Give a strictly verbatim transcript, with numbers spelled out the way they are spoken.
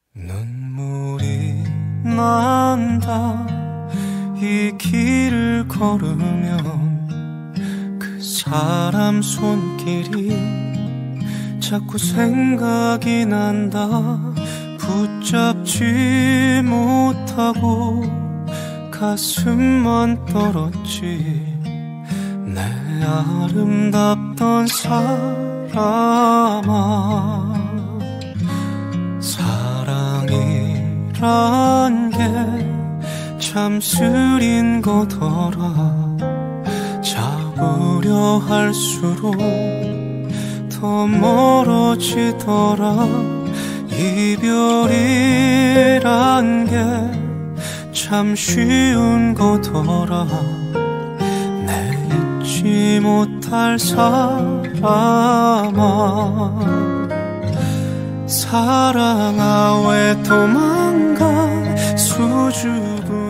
눈물이 난다 이 길을 걸으면 그 사람 손길이 자꾸 생각이 난다. 붙잡지 못하고 가슴만 떨었지. 내 아름답던 사람아, 사랑이란 게 참 쓰린 거더라. 잡으려 할수록 더 멀어지더라. 이별이란 게 참 쉬운 거더라. 내 잊지 못할 사람아, 사랑아 왜 도망가. 수줍은